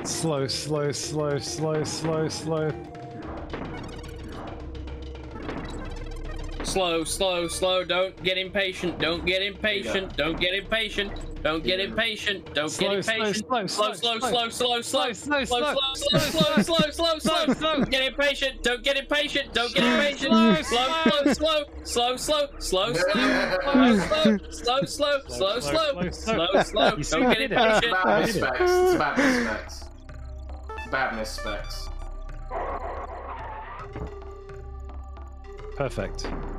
Slow, slow, slow, slow, slow, slow. Slow, slow, slow. Don't get impatient. Don't get impatient. Don't get impatient. Don't get impatient. Don't get impatient. Slow, slow, slow, slow, slow, slow, slow, slow, slow, slow, slow, slow, slow. Get impatient. Don't get impatient. Don't get impatient. Slow, slow, slow, slow, slow, slow, slow, slow, slow, slow, slow, slow, slow. Don't get impatient. Bad mispecs. It's bad mispecs. Bad mispecs. Perfect.